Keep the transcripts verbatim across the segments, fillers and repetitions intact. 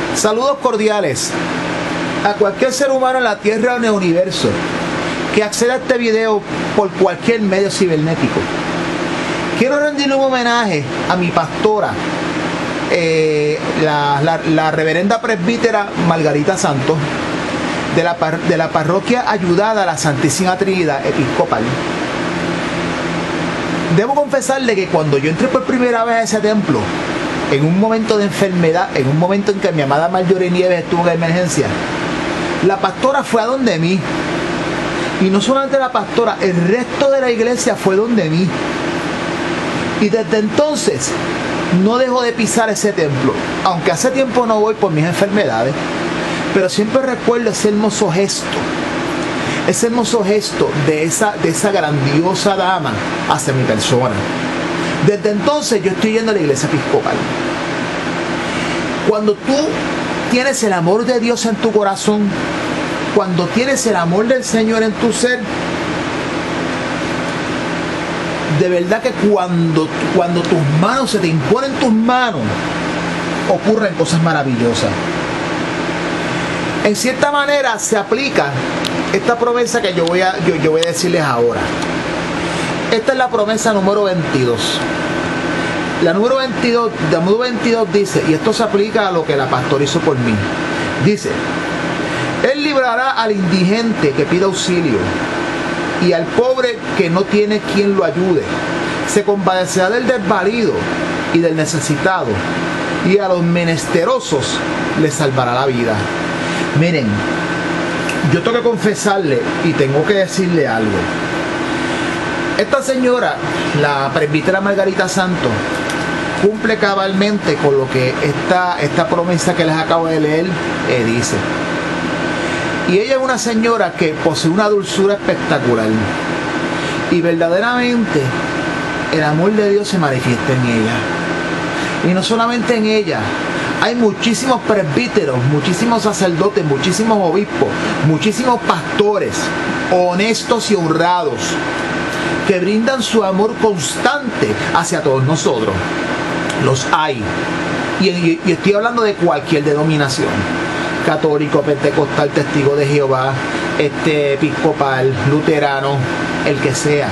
Saludos cordiales a cualquier ser humano en la Tierra o en el universo que acceda a este video por cualquier medio cibernético. Quiero rendirle un homenaje a mi pastora, eh, la, la, la reverenda presbítera Margarita Santos, de la, de la parroquia Ayudada a la Santísima Trinidad Episcopal. Debo confesarle que cuando yo entré por primera vez a ese templo, en un momento de enfermedad, en un momento en que mi amada Marjorie Nieves estuvo en emergencia, la pastora fue a donde mí. Y no solamente la pastora, el resto de la iglesia fue donde mí. Y desde entonces no dejo de pisar ese templo, aunque hace tiempo no voy por mis enfermedades, pero siempre recuerdo ese hermoso gesto, ese hermoso gesto de esa, de esa grandiosa dama hacia mi persona. Desde entonces yo estoy yendo a la iglesia episcopal. Cuando tú tienes el amor de Dios en tu corazón, cuando tienes el amor del Señor en tu ser, de verdad que cuando, cuando tus manos se te imponen tus manos, ocurren cosas maravillosas. En cierta manera se aplica esta promesa que yo voy a, yo, yo voy a decirles ahora. Esta es la promesa número veintidós. La número veintidós, la número veintidós dice, y esto se aplica a lo que la pastora hizo por mí. Dice: Él librará al indigente que pida auxilio y al pobre que no tiene quien lo ayude. Se compadecerá del desvalido y del necesitado, y a los menesterosos les salvará la vida. Miren, yo tengo que confesarle y tengo que decirle algo. Esta señora, la presbítera Margarita Santos, cumple cabalmente con lo que esta, esta promesa que les acabo de leer eh, dice. Y ella es una señora que posee una dulzura espectacular. Y verdaderamente el amor de Dios se manifiesta en ella. Y no solamente en ella. Hay muchísimos presbíteros, muchísimos sacerdotes, muchísimos obispos, muchísimos pastores honestos y honrados que brindan su amor constante hacia todos nosotros. Los hay. Y, y, y estoy hablando de cualquier denominación. Católico, pentecostal, testigo de Jehová, este, episcopal, luterano, el que sea.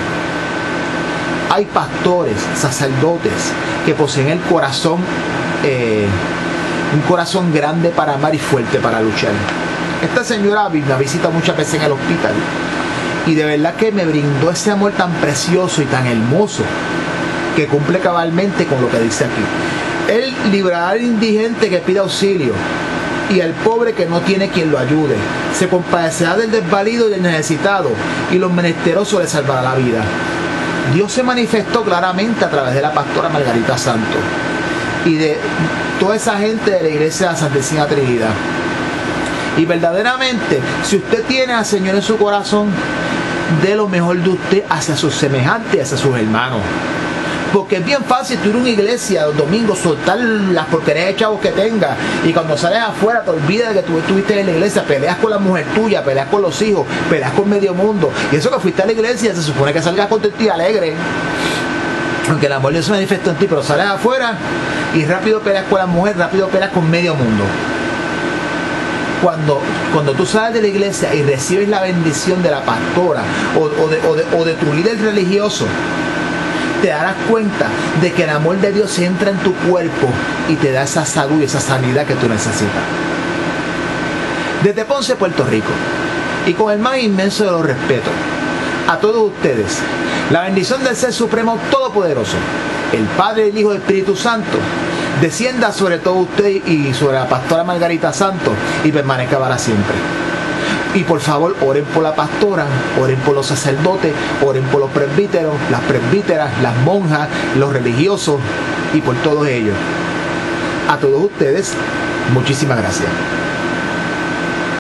Hay pastores, sacerdotes que poseen el corazón, eh, un corazón grande para amar y fuerte para luchar. Esta señora me visita muchas veces en el hospital y de verdad que me brindó ese amor tan precioso y tan hermoso que cumple cabalmente con lo que dice aquí. Él librará al indigente que pida auxilio y al pobre que no tiene quien lo ayude. Se compadecerá del desvalido y del necesitado, y los menesterosos le salvará la vida. Dios se manifestó claramente a través de la pastora Margarita Santos y de toda esa gente de la iglesia de la Santísima Trinidad. Y verdaderamente, si usted tiene al Señor en su corazón, dé lo mejor de usted hacia sus semejantes, hacia sus hermanos. Porque es bien fácil tú ir a una iglesia los domingos, soltar las porquerías de chavos que tengas, y cuando sales afuera te olvidas de que tú estuviste en la iglesia, peleas con la mujer tuya, peleas con los hijos, peleas con medio mundo. Y eso que fuiste a la iglesia se supone que salgas contento y alegre, aunque el amor de Dios se manifestó en ti, pero sales afuera y rápido peleas con la mujer, rápido peleas con medio mundo. Cuando, cuando tú sales de la iglesia y recibes la bendición de la pastora o, o, de, o, de, o de tu líder religioso, te darás cuenta de que el amor de Dios entra en tu cuerpo y te da esa salud y esa sanidad que tú necesitas. Desde Ponce, Puerto Rico, y con el más inmenso de los respetos, a todos ustedes, la bendición del Ser Supremo Todopoderoso, el Padre, el Hijo y el Espíritu Santo, descienda sobre todo usted y sobre la pastora Margarita Santos y permanezca para siempre. Y por favor, oren por la pastora, oren por los sacerdotes, oren por los presbíteros, las presbíteras, las monjas, los religiosos y por todos ellos. A todos ustedes, muchísimas gracias.